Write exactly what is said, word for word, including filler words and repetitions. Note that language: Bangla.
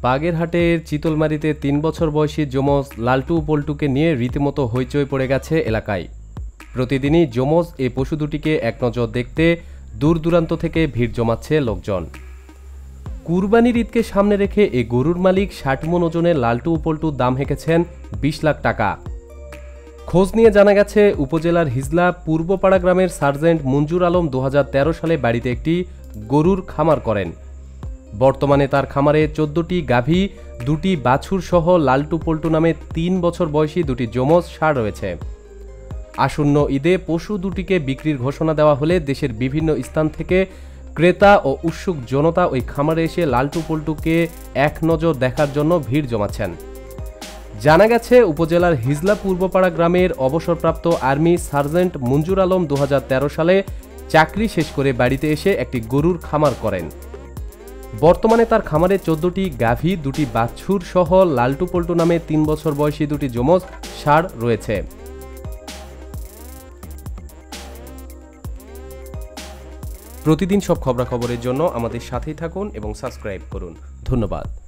বাগেরহাটের চিতলমারীতে তিন বছর বয়সী যমজ লালটু পল্টুকে নিয়ে রীতিমতো হইচই পড়ে গেছে এলাকায়। প্রতিদিনই যমজ এই পশু দুটিকে এক নজর দেখতে দূর দূরান্ত থেকে ভিড় জমাচ্ছে লোকজন। কুরবানির ঈদকে সামনে রেখে এই গরুর মালিক ষাট মণ ওজনের লালটু পল্টুর দাম হেঁকেছেন বিশ লাখ টাকা। খোঁজ নিয়ে জানা গেছে, উপজেলার হিজলা পূর্বপাড়া গ্রামের সার্জেন্ট মঞ্জুর আলম দু হাজার তেরো সালে বাড়িতে একটি গরুর খামার করেন। বর্তমানে তার খামারে চোদ্দটি গাভী, দুটি বাছুর সহ লালটু পল্টু নামে তিন বছর বয়সী দুটি যমজ ষাঁড় রয়েছে। আসন্ন ঈদে পশু দুটিকে বিক্রির ঘোষণা দেওয়া হলে দেশের বিভিন্ন স্থান থেকে ক্রেতা ও উৎসুক জনতা ওই খামারে এসে লালটু পল্টুকে এক নজর দেখার জন্য ভিড় জমাচ্ছেন। জানা গেছে, উপজেলার হিজলা পূর্বপাড়া গ্রামের অবসরপ্রাপ্ত আর্মি সার্জেন্ট মঞ্জুর আলম দু হাজার তেরো সালে চাকরি শেষ করে বাড়িতে এসে একটি গরুর খামার করেন। বর্তমানে তার খামারে চোদ্দটি গাভী, দুটি বাছুর সহ লালটু পল্টু নামে তিন বছর বয়সী দুটি যমজ ষাঁড় রয়েছে। প্রতিদিন সব খবরাখবরের জন্য আমাদের সাথেই থাকুন এবং সাবস্ক্রাইব করুন। ধন্যবাদ।